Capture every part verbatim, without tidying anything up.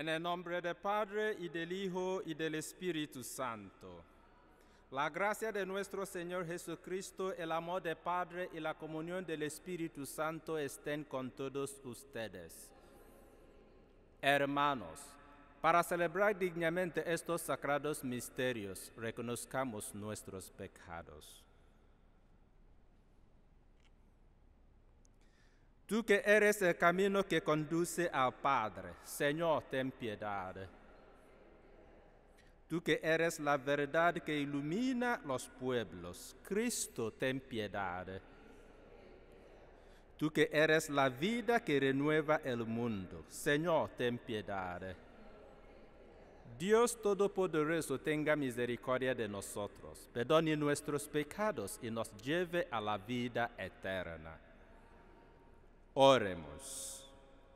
En el nombre del Padre, y del Hijo, y del Espíritu Santo. La gracia de nuestro Señor Jesucristo, el amor del Padre y la comunión del Espíritu Santo estén con todos ustedes. Hermanos, para celebrar dignamente estos sagrados misterios, reconozcamos nuestros pecados. Tú que eres el camino que conduce al Padre, Señor, ten piedad. Tú que eres la verdad que ilumina los pueblos, Cristo, ten piedad. Tú que eres la vida que renueva el mundo, Señor, ten piedad. Dios Todopoderoso tenga misericordia de nosotros, perdone nuestros pecados y nos lleve a la vida eterna. Oremos.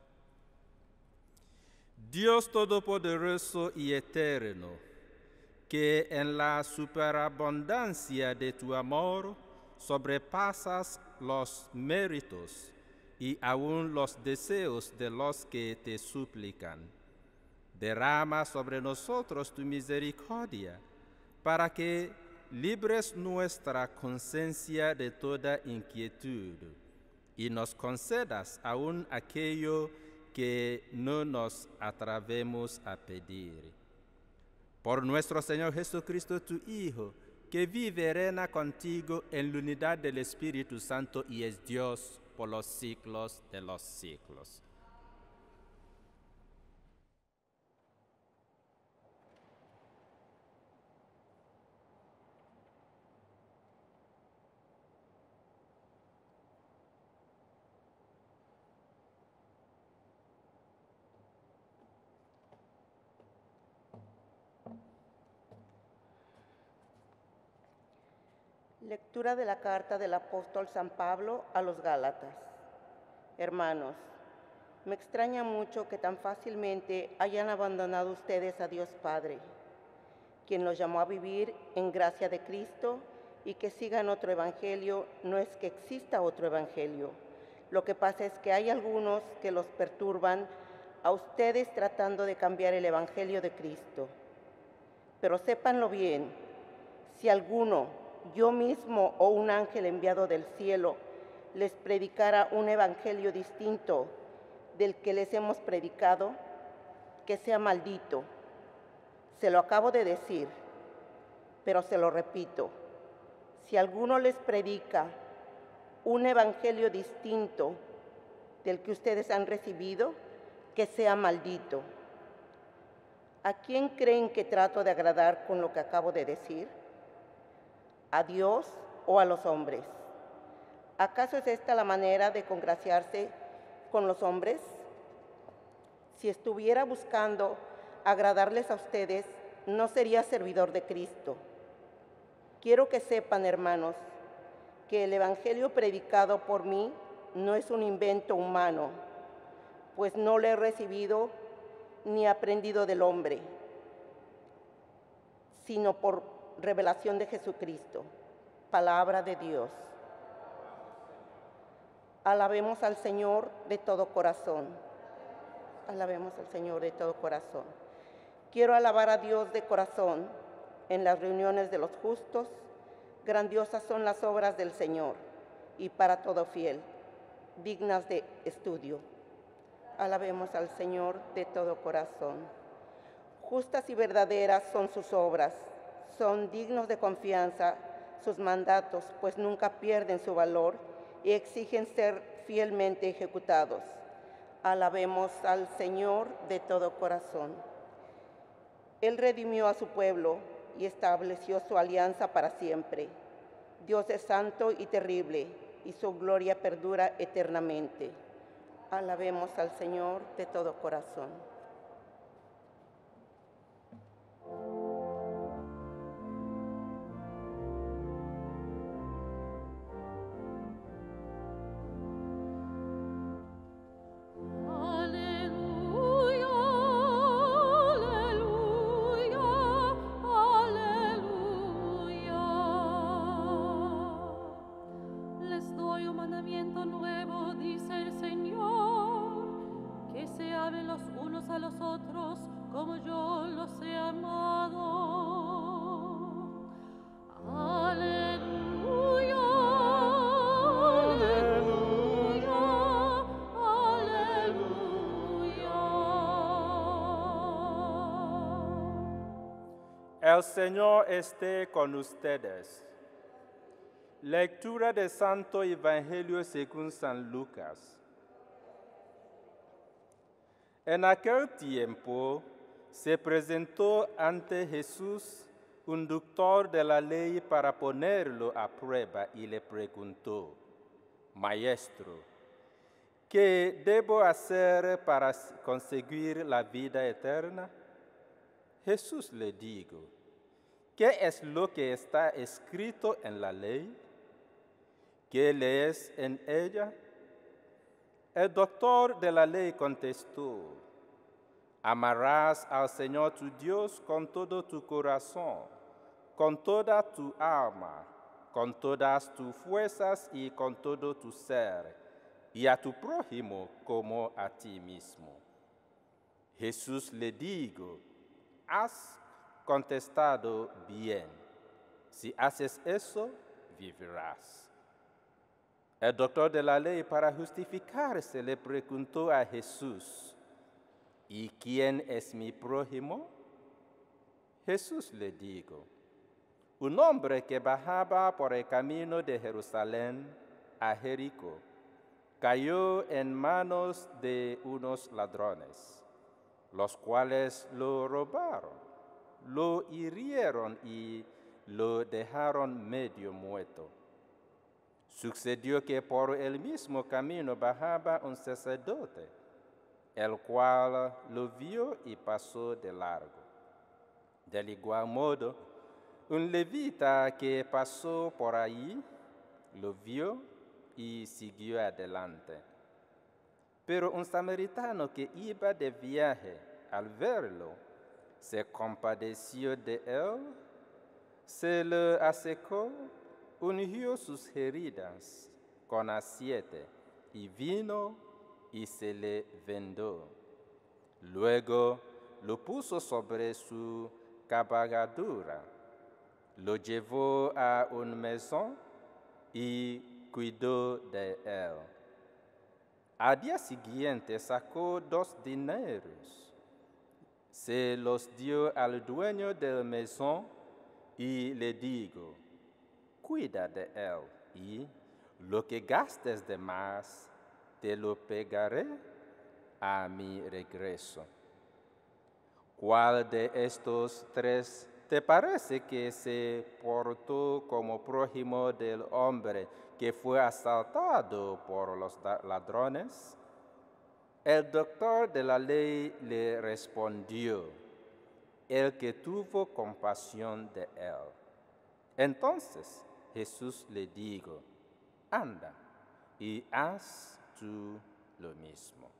Dios Todopoderoso y eterno, que en la superabundancia de tu amor sobrepasas los méritos y aún los deseos de los que te suplican, derrama sobre nosotros tu misericordia, para que libres nuestra conciencia de toda inquietud y nos concedas aún aquello que no nos atrevemos a pedir. Por nuestro Señor Jesucristo, tu Hijo, que vive y reina contigo en la unidad del Espíritu Santo y es Dios por los siglos de los siglos. Lectura de la carta del apóstol San Pablo a los Gálatas. Hermanos, me extraña mucho que tan fácilmente hayan abandonado ustedes a Dios Padre, quien los llamó a vivir en gracia de Cristo, y que sigan otro evangelio. No es que exista otro evangelio. Lo que pasa es que hay algunos que los perturban a ustedes tratando de cambiar el Evangelio de Cristo. Pero sépanlo bien, si alguno, yo mismo o un ángel enviado del cielo, les predicara un evangelio distinto del que les hemos predicado, que sea maldito. Se lo acabo de decir, pero se lo repito. Si alguno les predica un evangelio distinto del que ustedes han recibido, que sea maldito. ¿A quién creen que trato de agradar con lo que acabo de decir? ¿A Dios o a los hombres? ¿Acaso es esta la manera de congraciarse con los hombres? Si estuviera buscando agradarles a ustedes, no sería servidor de Cristo. Quiero que sepan, hermanos, que el evangelio predicado por mí no es un invento humano, pues no lo he recibido ni aprendido del hombre, sino por revelación de Jesucristo, palabra de Dios. Alabemos al Señor de todo corazón. Alabemos al Señor de todo corazón. Quiero alabar a Dios de corazón en las reuniones de los justos. Grandiosas son las obras del Señor y para todo fiel, dignas de estudio. Alabemos al Señor de todo corazón. Justas y verdaderas son sus obras. Son dignos de confianza sus mandatos, pues nunca pierden su valor y exigen ser fielmente ejecutados. Alabemos al Señor de todo corazón. Él redimió a su pueblo y estableció su alianza para siempre. Dios es santo y terrible, y su gloria perdura eternamente. Alabemos al Señor de todo corazón. Nuevo, dice el Señor, que sea amen los unos a los otros como yo los he amado. Aleluya, aleluya, aleluya. El Señor esté con ustedes. Lectura del Santo Evangelio según San Lucas. En aquel tiempo se presentó ante Jesús un doctor de la ley para ponerlo a prueba y le preguntó: Maestro, ¿qué debo hacer para conseguir la vida eterna? Jesús le dijo: ¿qué es lo que está escrito en la ley? ¿Qué lees en ella? El doctor de la ley contestó: amarás al Señor tu Dios con todo tu corazón, con toda tu alma, con todas tus fuerzas y con todo tu ser, y a tu prójimo como a ti mismo. Jesús le dijo: has contestado bien. Si haces eso, vivirás. El doctor de la ley, para justificarse, le preguntó a Jesús: ¿y quién es mi prójimo? Jesús le dijo: un hombre que bajaba por el camino de Jerusalén a Jericó cayó en manos de unos ladrones, los cuales lo robaron, lo hirieron y lo dejaron medio muerto. Sucedió que por el mismo camino bajaba un sacerdote, el cual lo vio y pasó de largo. Del igual modo, un levita que pasó por allí lo vio y siguió adelante. Pero un samaritano que iba de viaje, al verlo, se compadeció de él, se le acercó, ungió sus heridas con aceite y vino y se le vendó. Luego lo puso sobre su cabalgadura, lo llevó a un mesón y cuidó de él. Al día siguiente sacó dos dineros, se los dio al dueño del mesón y le dijo: cuida de él y lo que gastes de más te lo pagaré a mi regreso. ¿Cuál de estos tres te parece que se portó como prójimo del hombre que fue asaltado por los ladrones? El doctor de la ley le respondió: el que tuvo compasión de él. Entonces Jesús le dijo: anda y haz tú lo mismo.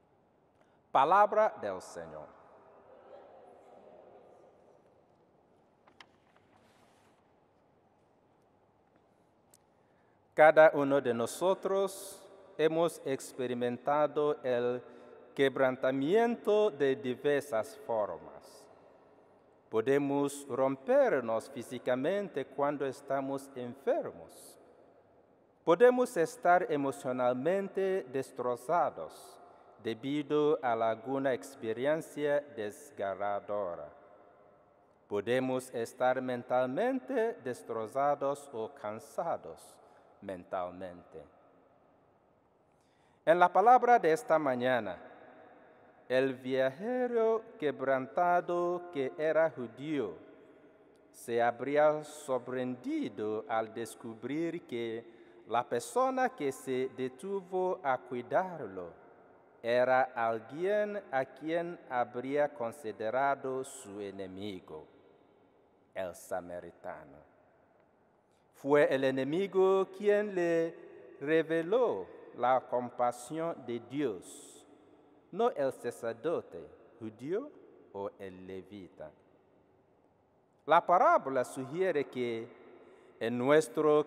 Palabra del Señor. Cada uno de nosotros hemos experimentado el quebrantamiento de diversas formas. Podemos rompernos físicamente cuando estamos enfermos. Podemos estar emocionalmente destrozados debido a alguna experiencia desgarradora. Podemos estar mentalmente destrozados o cansados mentalmente. En la palabra de esta mañana, el viajero quebrantado que era judío se habría sorprendido al descubrir que la persona que se detuvo a cuidarlo era alguien a quien habría considerado su enemigo, el samaritano. Fue el enemigo quien le reveló la compasión de Dios, no el sacerdote judío o el levita. La parábola sugiere que en nuestro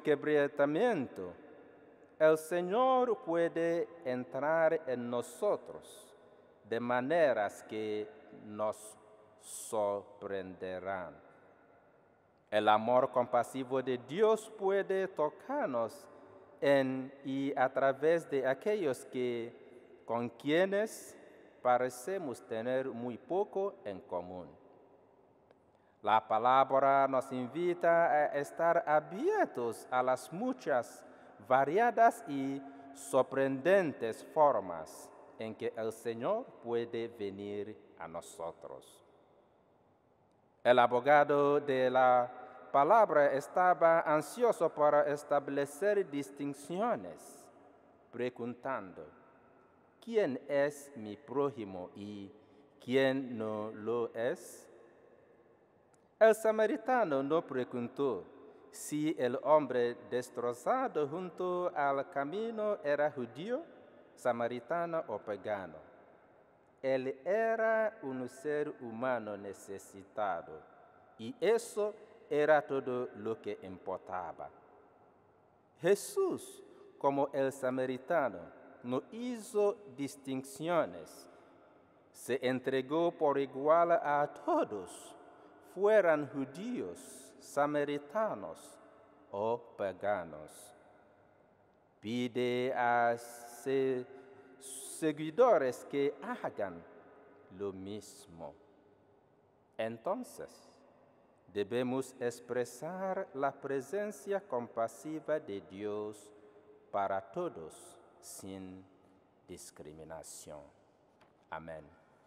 quebrantamiento el Señor puede entrar en nosotros de maneras que nos sorprenderán. El amor compasivo de Dios puede tocarnos en y a través de aquellos que, con quienes parecemos tener muy poco en común. La palabra nos invita a estar abiertos a las muchas, variadas y sorprendentes formas en que el Señor puede venir a nosotros. El abogado de la palabra estaba ansioso para establecer distinciones, preguntando, ¿quién es mi prójimo y quién no lo es? El samaritano no preguntó si el hombre destrozado junto al camino era judío, samaritano o pagano. Él era un ser humano necesitado y eso era todo lo que importaba. Jesús, como el samaritano, no hizo distinciones. Se entregó por igual a todos, fueran judíos, samaritanos o paganos. Pide a sus seguidores que hagan lo mismo. Entonces, debemos expresar la presencia compasiva de Dios para todos, sin discriminación. Amén.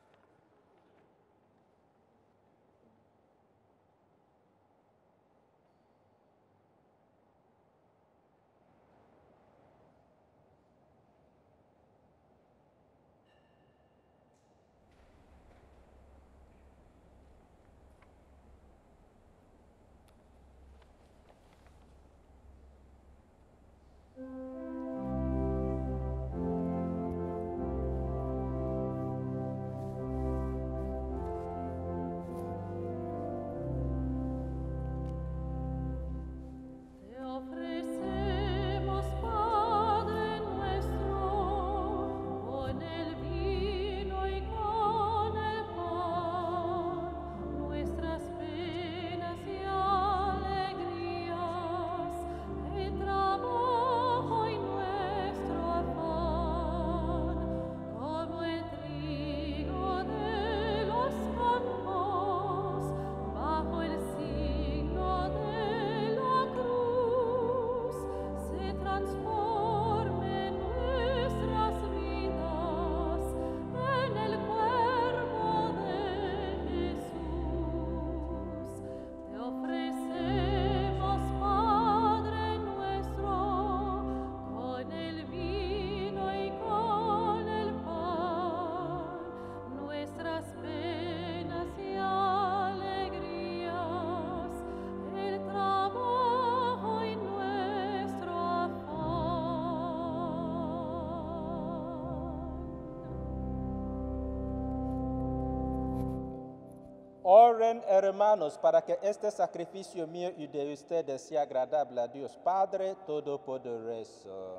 Oren, hermanos, para que este sacrificio mío y de ustedes sea agradable a Dios Padre Todopoderoso.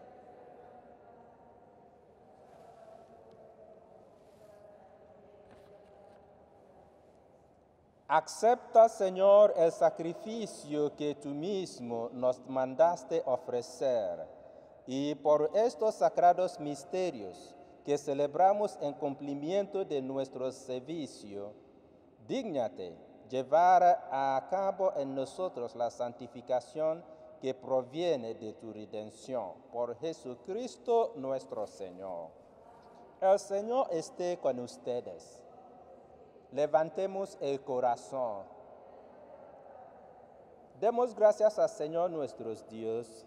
Acepta, Señor, el sacrificio que tú mismo nos mandaste ofrecer, y por estos sagrados misterios que celebramos en cumplimiento de nuestro servicio, dígnate llevar a cabo en nosotros la santificación que proviene de tu redención. Por Jesucristo nuestro Señor. El Señor esté con ustedes. Levantemos el corazón. Demos gracias al Señor nuestro Dios.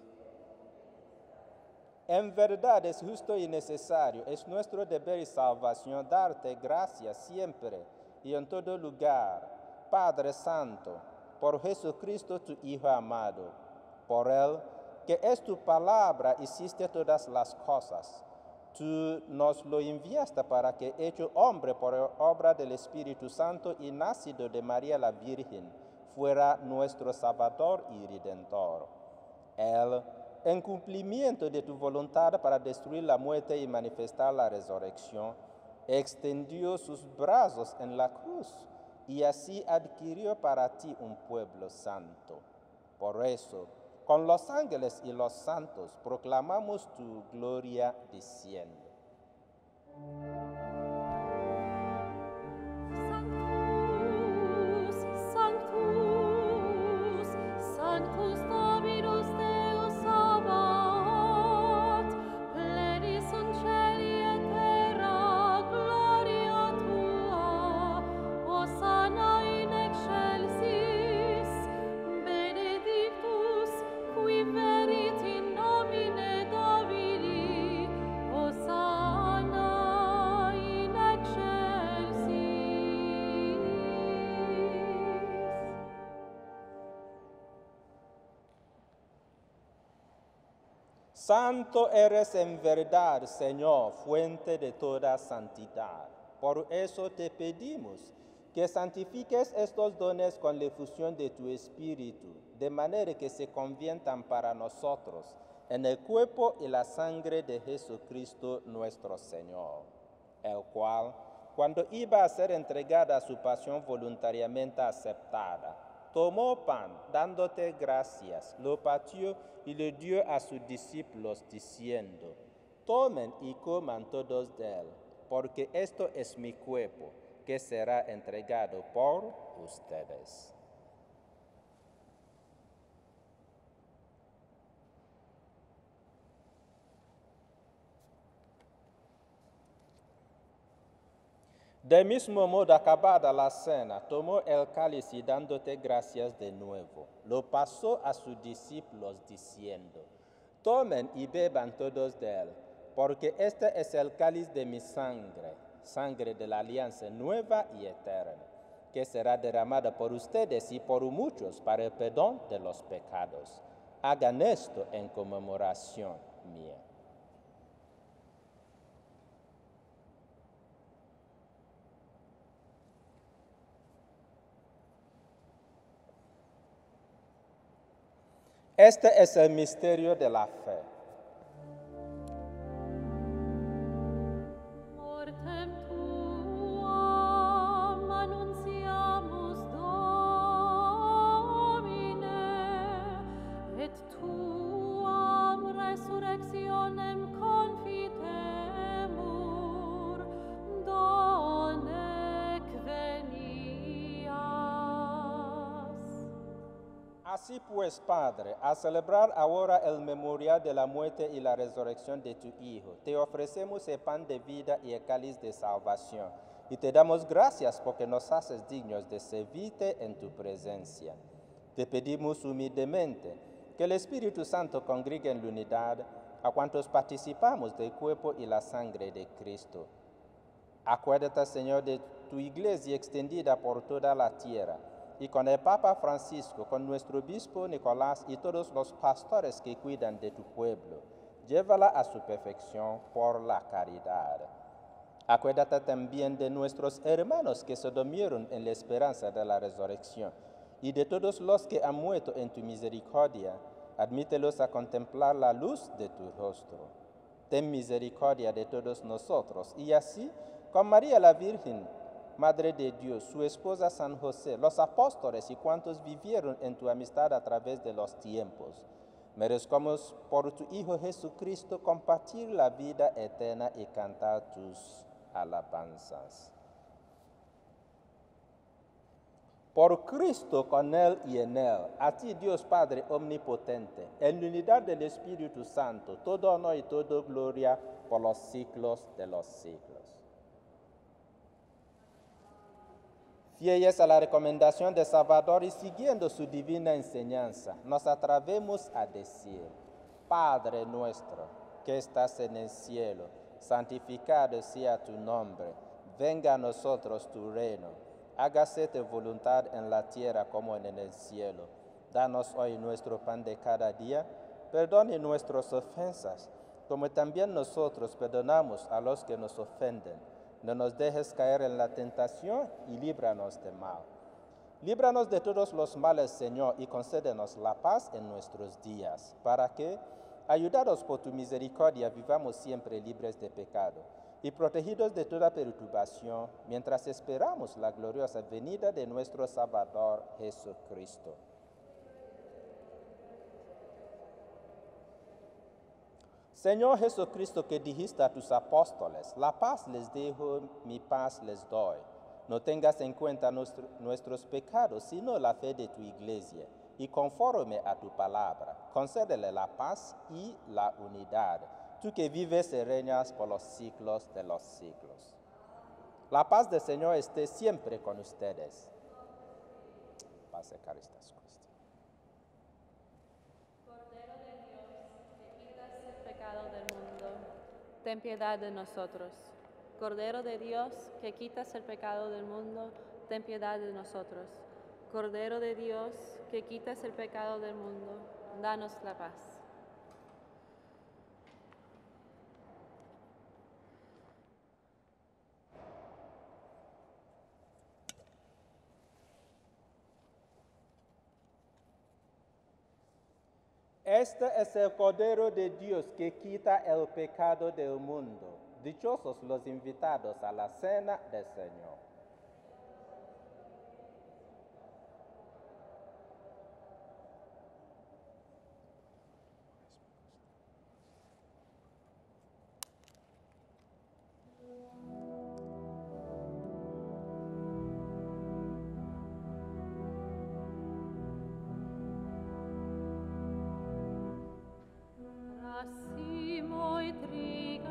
En verdad es justo y necesario, es nuestro deber y salvación darte gracias siempre y en todo lugar, Padre Santo, por Jesucristo tu Hijo amado. Por Él, que es tu palabra, hiciste todas las cosas. Tú nos lo enviaste para que, hecho hombre por obra del Espíritu Santo y nacido de María la Virgen, fuera nuestro Salvador y Redentor. Él, en cumplimiento de tu voluntad para destruir la muerte y manifestar la resurrección, extendió sus brazos en la cruz y así adquirió para ti un pueblo santo. Por eso, con los ángeles y los santos proclamamos tu gloria diciendo: Sanctus, Sanctus, Sanctus Dominus Deus Sabaoth, plenius in caeli et terra gloria tua, Hosanna in excelsis, benedictus qui verit in nomine Domini, Hosanna in excelsis. Santo eres en verdad, Señor, fuente de toda santidad. Por eso te pedimos que santifiques estos dones con la efusión de tu Espíritu, de manera que se conviertan para nosotros en el cuerpo y la sangre de Jesucristo nuestro Señor, el cual, cuando iba a ser entregada a su pasión voluntariamente aceptada, tomó pan, dándote gracias, lo partió y lo dio a sus discípulos, diciendo: tomen y coman todos de él, porque esto es mi cuerpo, que será entregado por ustedes. Del mismo modo, acabada la cena, tomó el cáliz y dándote gracias de nuevo, lo pasó a sus discípulos diciendo: tomen y beban todos de él, porque este es el cáliz de mi sangre, sangre de la alianza nueva y eterna, que será derramada por ustedes y por muchos para el perdón de los pecados. Hagan esto en conmemoración mía. Este es el misterio de la fe. Mortem tuam annunciamus, Domine, et tuam resurrectionem confitemur, donec venias. Así pues, Padre, a celebrar ahora el memorial de la muerte y la resurrección de tu Hijo, te ofrecemos el pan de vida y el cáliz de salvación, y te damos gracias porque nos haces dignos de servirte en tu presencia. Te pedimos humildemente que el Espíritu Santo congregue en la unidad a cuantos participamos del cuerpo y la sangre de Cristo. Acuérdate, Señor, de tu iglesia extendida por toda la tierra, y con el Papa Francisco, con nuestro obispo Nicolás y todos los pastores que cuidan de tu pueblo, llévala a su perfección por la caridad. Acuérdate también de nuestros hermanos que se durmieron en la esperanza de la resurrección, y de todos los que han muerto en tu misericordia, admítelos a contemplar la luz de tu rostro. Ten misericordia de todos nosotros, y así, con María la Virgen, Madre de Dios, su esposa San José, los apóstoles y cuantos vivieron en tu amistad a través de los tiempos, merezcamos por tu Hijo Jesucristo compartir la vida eterna y cantar tus alabanzas. Por Cristo, con Él y en Él, a ti Dios Padre omnipotente, en la unidad del Espíritu Santo, todo honor y toda gloria por los siglos de los siglos. Fieles a la recomendación de Salvador y siguiendo su divina enseñanza, nos atrevemos a decir: Padre nuestro, que estás en el cielo, santificado sea tu nombre, venga a nosotros tu reino, hágase tu voluntad en la tierra como en el cielo. Danos hoy nuestro pan de cada día, perdone nuestras ofensas, como también nosotros perdonamos a los que nos ofenden. No nos dejes caer en la tentación y líbranos del mal. Líbranos de todos los males, Señor, y concédenos la paz en nuestros días, para que, ayudados por tu misericordia, vivamos siempre libres de pecado y protegidos de toda perturbación, mientras esperamos la gloriosa venida de nuestro Salvador Jesucristo. Señor Jesucristo, que dijiste a tus apóstoles, la paz les dejo, mi paz les doy. No tengas en cuenta nuestro, nuestros pecados, sino la fe de tu iglesia, y conforme a tu palabra, concédele la paz y la unidad, tú que vives y reinas por los siglos de los siglos. La paz del Señor esté siempre con ustedes. Paz de Caristas Christi. Cordero de Dios, que quitas el pecado del mundo, ten piedad de nosotros. Cordero de Dios, que quitas el pecado del mundo, ten piedad de nosotros. Cordero de Dios, que quitas el pecado del mundo, danos la paz. Este es el Cordero de Dios que quita el pecado del mundo. Dichosos los invitados a la cena del Señor. Racimo y trigal,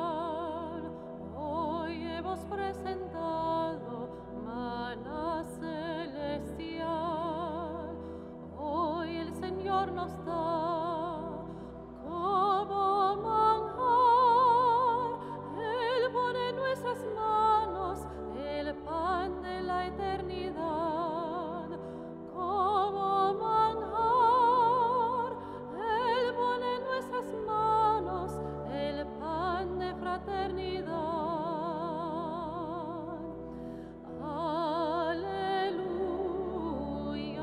hoy hemos presentado maná celestial. Hoy el Señor nos da como manjar. Él pone en nuestras manos el pan de la eternidad. Como manjar, Él pone en nuestras manos el pan de fraternidad. Aleluya.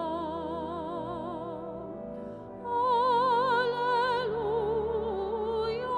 Aleluya.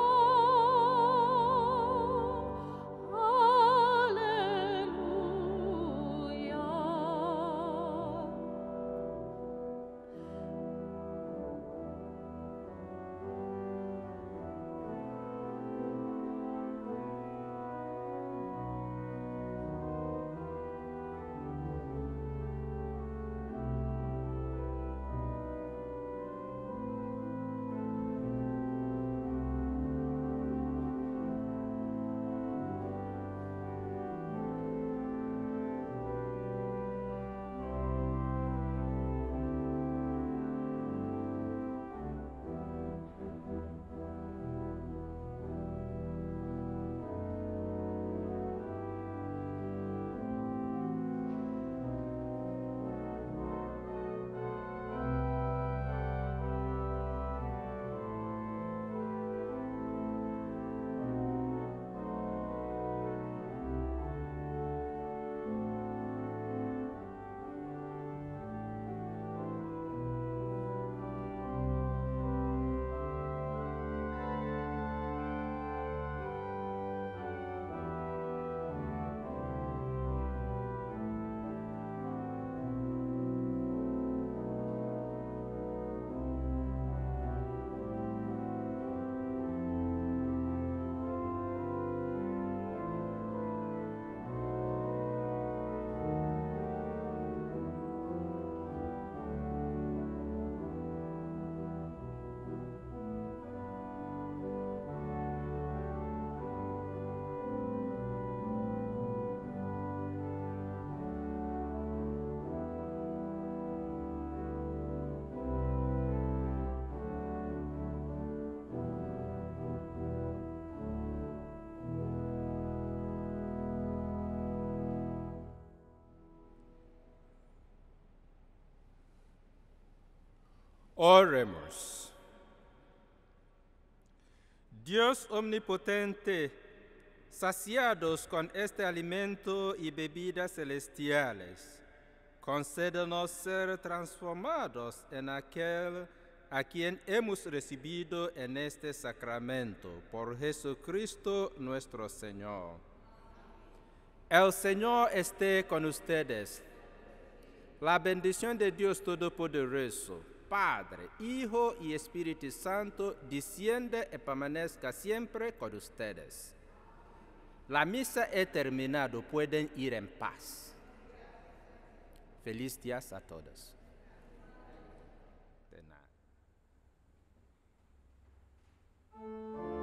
Oremos. Dios omnipotente, saciados con este alimento y bebidas celestiales, concédenos ser transformados en aquel a quien hemos recibido en este sacramento, por Jesucristo nuestro Señor. El Señor esté con ustedes. La bendición de Dios Todopoderoso, Padre, Hijo y Espíritu Santo, desciende y permanezca siempre con ustedes. La misa es terminada, pueden ir en paz. Feliz días a todos. De nada.